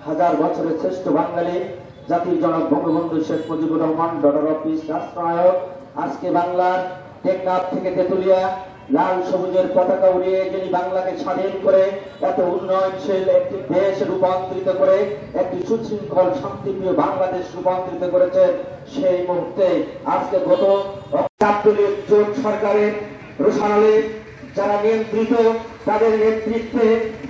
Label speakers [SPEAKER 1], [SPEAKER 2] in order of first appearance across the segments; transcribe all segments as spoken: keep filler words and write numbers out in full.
[SPEAKER 1] হাজার বছরের শ্রেষ্ঠ বাঙালি জাতির জনক বঙ্গবন্ধু শেখ মুজিবুর রহমান ডলার অফিস রাষ্ট্রনায়ক আজকে বাংলার টেকনাফ থেকে তেতুলিয়া লাল সবুজের পতাকা উড়িয়ে যিনি বাংলাকে স্বাধীন করে এত উন্নয়নশীল একটি দেশ রূপান্তরিত করে একটি সুশৃঙ্খল শান্তিপ্রিয় বাংলাদেশ রূপান্তরিত করেছেন, সেই মুহূর্তে আজকে গত ছাত্রলীগ জোট সরকারের রোশানালে যারা নিয়ন্ত্রিত তাদের নেতৃত্বে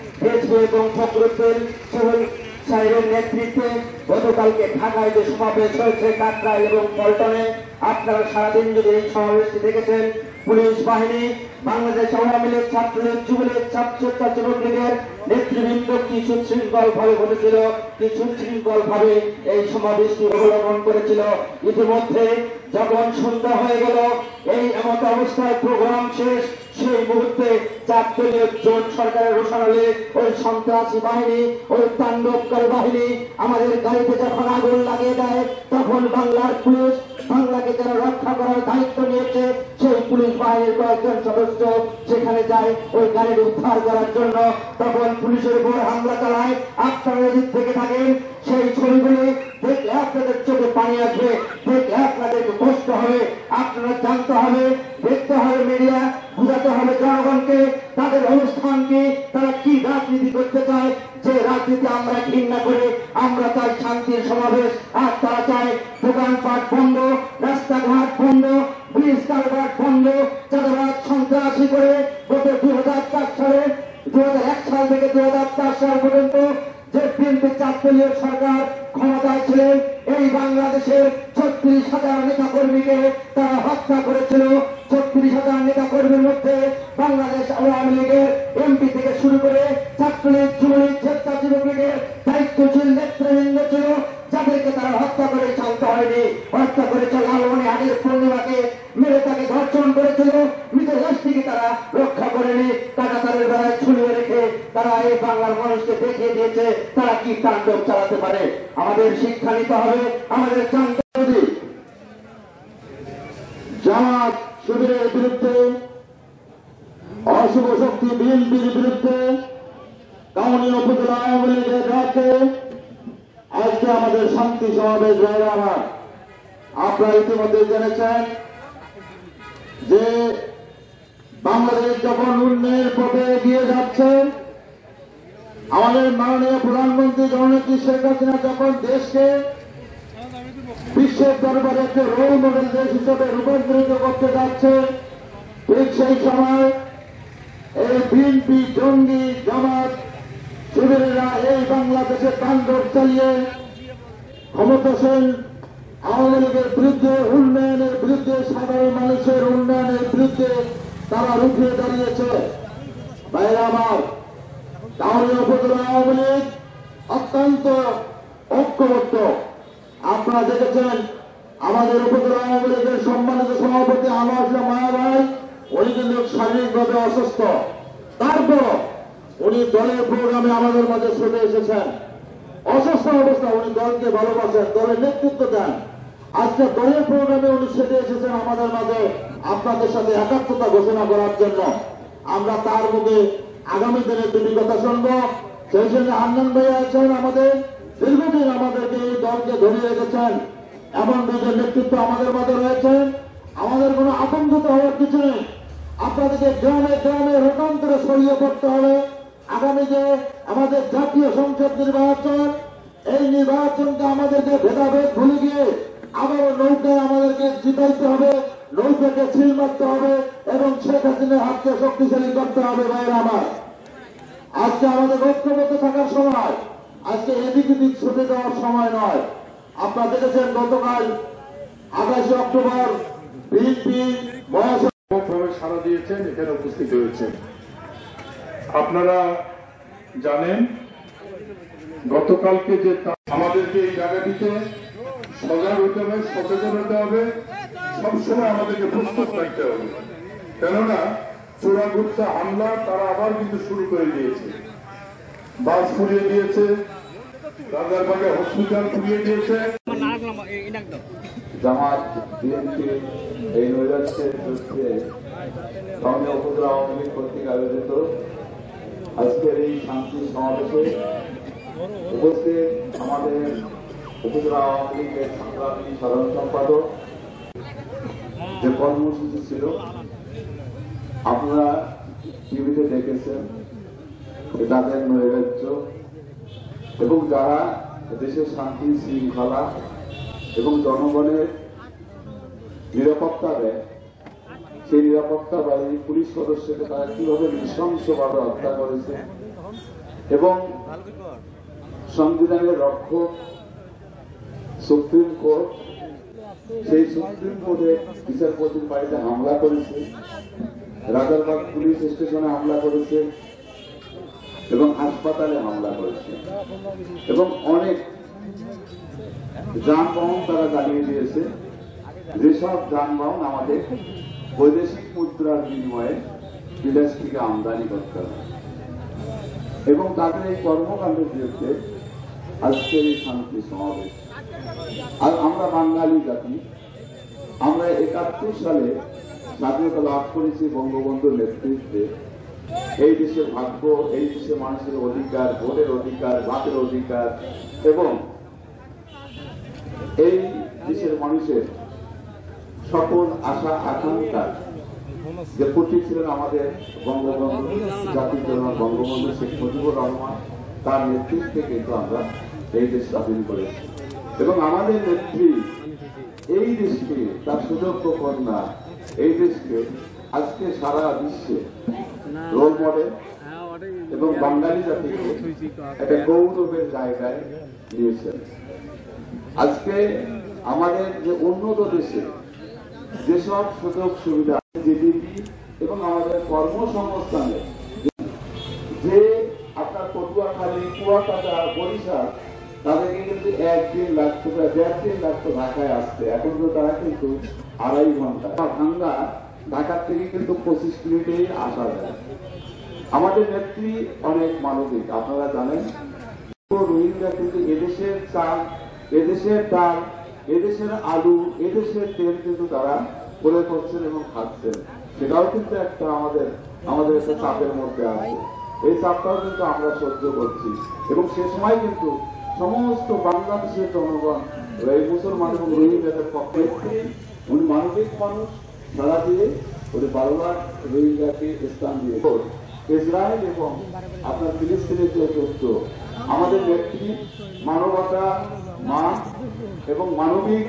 [SPEAKER 1] এবং ফখরুদ্দিন সোহেল সাহেবের নেতৃত্বে গতকালকে ঢাকায় যে সমাবেশ হয়েছে কাকরাইল এবং পল্টনে, আপনারা সারাদিন যদি এই সমাবেশটি দেখেছেন, পুলিশ বাহিনী, বাংলাদেশ আওয়ামী লীগ, ছাত্রলীগ, যুবলীগ, ছাত্রছাত্রী লীগের নেতৃবৃন্দ কি সুশৃঙ্খল ভাবে বলেছিল, কি সুশৃঙ্খল ভাবে এই সমাবেশটি অবলম্বন করেছিল। ইতিমধ্যে যখন সন্ধ্যা হয়ে গেল, এই এমত অবস্থায় প্রোগ্রাম শেষ, সেই মুহূর্তে জাতীয় জোট সরকারের রোশানালে ওই সন্ত্রাসী বাহিনী, ওই তাণ্ডবকারী বাহিনী আমাদের গাড়িতে যখন আগুন লাগিয়ে দেয়, তখন বাংলার পুলিশ, বাংলাকে যারা রক্ষা করার দায়িত্ব নিয়েছে সেই পুলিশ বাহিনীর কয়েকজন সদস্য সেখানে যায় ওই গাড়ির উদ্ধার করার জন্য। তখন পুলিশের উপর হামলা চালায়। আপনারা যদি থেকে থাকেন সেই ছবিগুলি দেখলে আপনাদের চোখে পানি আসবে, দেখলে আপনাদেরকে কষ্ট হবে। আপনারা জানতে হবে, দেখতে হবে, মিডিয়া বুঝাতে হবে জনগণকে তাদের অবস্থান কি, তারা কি রাজনীতি করতে চায়। যে রাজনীতি আমরা ঘৃণা করে, আমরা চাই শান্তির সমাবেশ, আর তারা চায় দোকানপাট বন্ধ, রাস্তাঘাট বন্ধ, ব্রিজ কালভার্ট বন্ধ, চাঁদাবাজ সন্ত্রাসী করে গত দুই হাজার চার সালে দুই হাজার এক সাল থেকে দুই হাজার চার সাল পর্যন্ত যে বিএনপি ছাত্রলীগ সরকার ক্ষমতায় ছিলেন, এই বাংলাদেশের ছত্রিশ হাজার নেতা কর্মীকে তারা হত্যা করেছিল। ছত্রিশ হাজার নেতা কর্মীর মধ্যে বাংলাদেশ আওয়ামী লীগের এমপি থেকে শুরু করে ছাত্রলীগ, যুবলীগ, স্বেচ্ছাসেবক লীগের দায়িত্বশীল নেতৃবৃন্দ ছিল, যাদেরকে তারা হত্যা করে শান্ত হয়নি। হত্যা করেছে লালমনিরহাটের পূর্ণিমাকে, মেরে তাকে ধর্ষণ করেছিল, মৃতের লাশটিকে তারা রক্ষা করেনি। টাকা তাদের বেলায় ঝুলিয়ে রেখে তারা এই বাংলার মানুষকে দেখিয়ে দিয়েছে তারা কি তাণ্ডব চালাতে পারে। আমাদের শিক্ষা নিতে হবে, আমাদের জানতে হবে। জামাত শিবিরের বিরুদ্ধে, অশুভ শক্তি বিএনপির বিরুদ্ধে, কাউনিয়া উপজেলা আওয়ামী লীগের ডাকে আজকে আমাদের শান্তি সমাবেশ রয়েছে। আমার আপনারা ইতিমধ্যে জেনেছেন যে বাংলাদেশ যখন উন্নয়নের পথে এগিয়ে যাচ্ছে, আমাদের মাননীয় প্রধানমন্ত্রী জননেত্রী শেখ হাসিনা যখন দেশকে বিশ্বের দরবারে একটি রোল মডেল দেশ হিসেবে রূপান্তরিত করতে যাচ্ছে, ঠিক সেই সময় এই বিএনপি, জঙ্গি, জামাত শিবিরেরা এই বাংলাদেশে তাণ্ডব চালিয়ে ক্ষমতাসীন আওয়ামী লীগের বিরুদ্ধে, উন্নয়নের বিরুদ্ধে, সাধারণ মানুষের উন্নয়নের বিরুদ্ধে তারা রুখে দাঁড়িয়েছে। ভাইরা আমার, কাউনিয়া উপজেলা আওয়ামী লীগ অত্যন্ত ঐক্যবদ্ধ। আপনারা দেখেছেন আমাদের উপজেলা আওয়ামী লীগের সম্মানিত সভাপতি আনোয়ার মায়া ভাই, উনি কিন্তু শারীরিকভাবে অসুস্থ, তারপর উনি দলের প্রোগ্রামে আমাদের মাঝে ছুটে এসেছেন। অসুস্থ অবস্থা, উনি দলকে ভালোবাসেন, দলের নেতৃত্ব দেন। আজকে দলের প্রোগ্রামে উনি ছুটে এসেছেন আমাদের মাঝে আপনাদের সাথে একাত্মতা ঘোষণা করার জন্য। আমরা তার মুখে আগামী দিনে দুটি কথা শুনবো। সেই সঙ্গে হান্নান ভাই আছেন, আমাদের দীর্ঘদিন আমাদেরকে এই দলকে ধরিয়ে রেখেছেন, এমন দুজন নেতৃত্ব আমাদের মাঝে রয়েছেন। আমাদের কোনো আতঙ্কিত হওয়ার কিছু নেই। আপনাদেরকে গ্রামে গ্রামে রূপান্তরে ছড়িয়ে পড়তে হবে। আগামী যে আমাদের জাতীয় সংসদ নির্বাচন, এই নির্বাচনকে আমাদেরকে ভেদাভেদ ভুলে গিয়ে আবার নৌকায় আমাদেরকে জিতাইতে হবে, নৌকাকে ছিল মারতে হবে এবং শেখ হাসিনার হাতকে শক্তিশালী করতে হবে। ভাইরা আমার, আজকে আমাদের ঐক্যবদ্ধ থাকার সময়, আজকে এদিক এদিক ছুটে যাওয়ার সময় নয়। আপনারা দেখেছেন গতকাল আঠাশে অক্টোবর বিএনপি
[SPEAKER 2] মহাসভায় সাড়া দিয়েছেন, এখানে উপস্থিত হয়েছেন। আপনারা জানেন গতকালকে যে আমাদেরকে এই জায়গাটিতে সজাগ হতে হবে, সচেতন হতে হবে, সবসময় আমাদেরকে প্রস্তুত থাকতে হবে। কেননা চোরাগুপ্তা হামলা তারা আবার কিন্তু শুরু করে দিয়েছে। বাস পুড়িয়ে দিয়েছে, রাজারবাগে হসপিটাল পুড়িয়ে দিয়েছে।
[SPEAKER 3] জামাত বিএনপি এই নৈরাজ্যের বিরুদ্ধে কাউনিয়া উপজেলা আওয়ামী লীগ কর্তৃক আয়োজিত আজকের এই শান্তি সমাবেশে উপস্থিত আমাদের উপজেলা আওয়ামী লীগের সংগ্রামী সাধারণ সম্পাদক, যে কর্মসূচি ছিল আপনারা টিভিতে দেখেছেন, তাদের নৈরাজ্য এবং যারা দেশের শান্তি শৃঙ্খলা এবং জনগণের নিরাপত্তা দেয়, সেই নিরাপত্তা বাহিনী পুলিশ সদস্যকে তারা কিভাবে নৃশংসভাবে হত্যা করেছে এবং সংবিধানের রক্ষক সুপ্রিম কোর্ট, সেই সুপ্রিম কোর্টে বিচারপতির বাড়িতে হামলা করেছে, রাজারবাগ পুলিশ স্টেশনে হামলা করেছে এবং হাসপাতালে হামলা করেছে এবং অনেক যানবাহন তারা জ্বালিয়ে দিয়েছে, যেসব যানবাহন আমাদের বৈদেশিক মুদ্রার বিনিময়ে বিদেশ থেকে আমদানি করতে হবে। এবং তাদের এই কর্মকাণ্ডের বিরুদ্ধে আজকের এই শান্তি সমাবেশ। আর আমরা বাঙালি জাতি, আমরা একাত্তর সালে স্বাধীনতা লাভ করেছি বঙ্গবন্ধুর নেতৃত্বে। এই দেশের ভাগ্য, এই দেশের মানুষের অধিকার, ভোটের অধিকার, ভাতের অধিকার এবং এই দেশের মানুষের সকল আশা আকাঙ্ক্ষা যে প্রতীক ছিলেন আমাদের বঙ্গবন্ধু, জাতির জনক বঙ্গবন্ধু শেখ মুজিবুর রহমান, তার নেতৃত্বে কিন্তু আমরা এই দেশ স্বাধীন করেছি। এবং আমাদের নেত্রী এই দেশকে, তার সুযোগ্য কন্যা এই দেশকে আজকে সারা বিশ্বে রোল মডেল এবং বাঙালি জাতিকে একটা গৌরবের জায়গায় নিয়েছেন। আজকে আমাদের যে উন্নত দেশে যেসব সুযোগ সুবিধা, জিডিপি এবং আমাদের কর্মসংস্থানে, যে আপনার পটুয়াখালী, কুয়াকাটা, বরিশাল, তাদেরকে কিন্তু একদিন লাগতো, দেড় দিন লাগতো ঢাকায় আসতে, এখন তো তারা কিন্তু আড়াই ঘন্টা। ভাঙ্গা ঢাকার থেকে কিন্তু পঁচিশ মিনিটেই আসা যায়। আমাদের নেত্রী অনেক মানবিক, আপনারা জানেন। রোহিঙ্গা কিন্তু এদেশের চাল, এদেশের ডাল, এদেশের আলু, এদেশের তেল কিন্তু তারা করে করছেন এবং খাচ্ছেন। সেটাও কিন্তু একটা আমাদের আমাদের একটা চাপের মধ্যে আছে। এই চাপটাও কিন্তু আমরা সহ্য করছি এবং সে সময় কিন্তু সমস্ত বাংলাদেশের জনগণ এই মুসলমান এবং রোহিঙ্গাদের পক্ষে, উনি মানবিক মানুষ, সারা দিয়ে উনি বারবার রোহিঙ্গাকে স্থান দিয়ে ইসরায়েল এবং আপনার ফিলিস্তিনের যে যুদ্ধ, আমাদের নেত্রী মানবতা, মান এবং মানবিক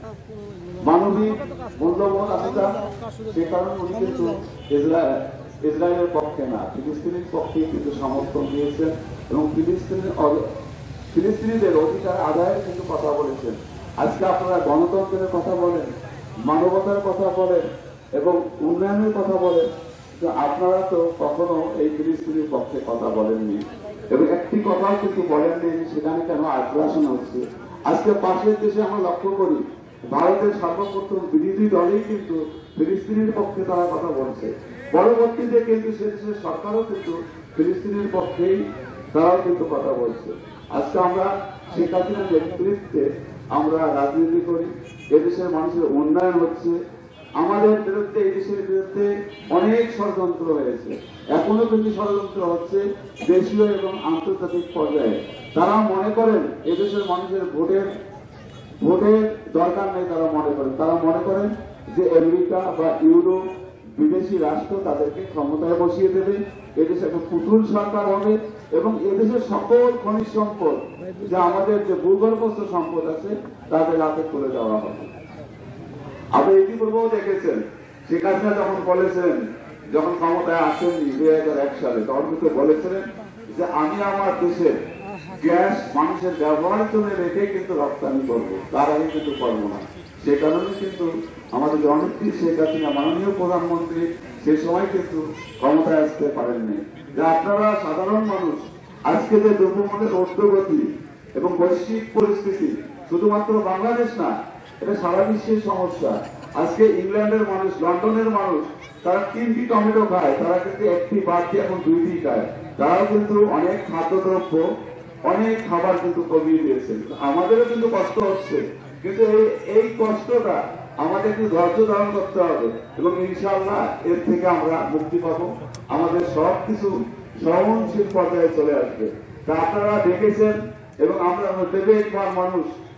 [SPEAKER 3] মানবিক মূল্যবোধ আছে, সে কারণে উনি কিন্তু ইসরায়েল ইসরায়েলের পক্ষে না, ফিলিস্তিনের পক্ষে কিন্তু সমর্থন দিয়েছেন এবং ফিলিস্তিনের ফিলিস্তিনিদের অধিকার আদায়ের কিন্তু কথা বলেছেন। আজকে আপনারা গণতন্ত্রের কথা বলেন, মানবতার কথা বলেন এবং উন্নয়নের কথা বলেন, তো আপনারা তো কখনো এই ফিলিস্তিনের পক্ষে কথা বলেননি এবং একটি কথাও কিন্তু বলেননি সেখানে কেন আগ্রাসন হচ্ছে। আজকে পাশের দেশে আমরা লক্ষ্য করি, ভারতের সর্বপ্রথম বিরোধী দলেই কিন্তু ফিলিস্তিনের পক্ষে তারা কথা বলছে, পরবর্তীতে কিন্তু সে দেশের সরকারও কিন্তু ফিলিস্তিনের পক্ষেই তারাও কিন্তু কথা বলছে। আজকে আমরা শেখ হাসিনার নেতৃত্বে আমরা রাজনীতি করি, এদেশের মানুষের উন্নয়ন হচ্ছে, আমাদের বিরুদ্ধে, এই দেশের বিরুদ্ধে অনেক ষড়যন্ত্র হয়েছে, এখনো কিন্তু ষড়যন্ত্র হচ্ছে দেশীয় এবং আন্তর্জাতিক পর্যায়ে। তারা মনে করেন এদেশের মানুষের ভোটের ভোটের দরকার নেই, তারা মনে করেন তারা মনে করেন যে আমেরিকা বা ইউরোপ বিদেশি রাষ্ট্র তাদেরকে ক্ষমতায় বসিয়ে দেবে, এদেশে একটা পুতুল সরকার হবে এবং এদেশের সকল খনিজ সম্পদ, যা আমাদের যে ভূগর্ভস্থ সম্পদ আছে, তাদের হাতে তুলে দেওয়া হবে। আপনি ইতিপূর্বেও দেখেছেন শেখ হাসিনা যখন বলেছেন, যখন ক্ষমতায় আসেননি দুই হাজার এক সালে, তখন কিন্তু বলেছিলেন যে আমি আমার দেশের গ্যাস মানুষের ব্যবহারের জন্য রেখে কিন্তু রপ্তানি করবো, তার আগে কিন্তু করবো না। সে কারণে কিন্তু আমাদের জননেত্রী শেখ হাসিনা, মাননীয় প্রধানমন্ত্রী, সে সময় কিন্তু ক্ষমতায় আসতে পারেননি। যে আপনারা সাধারণ মানুষ আজকে যে দ্রব্যমূল্যের ঊর্ধ্বগতি এবং বৈশ্বিক পরিস্থিতি, শুধুমাত্র বাংলাদেশ না, এটা সারা বিশ্বের সমস্যা। আজকে ইংল্যান্ডের মানুষ, লন্ডনের মানুষ, তারা তিনটি টমেটো খায়, তারা কিন্তু একটি বাদ দিয়ে এখন দুইটি খায়। তারাও কিন্তু অনেক খাদ্যদ্রব্য, অনেক খাবার কিন্তু কমিয়ে দিয়েছে। আমাদেরও কিন্তু কষ্ট হচ্ছে, কিন্তু এই এই কষ্টটা আমাদের কিন্তু ধৈর্য ধারণ করতে হবে এবং ইনশাআল্লাহ এর থেকে আমরা মুক্তি পাবো। আমাদের সব কিছু সহনশীল পর্যায়ে চলে আসবে তা আপনারা দেখেছেন এবং আমরা বিবেকবান মানুষ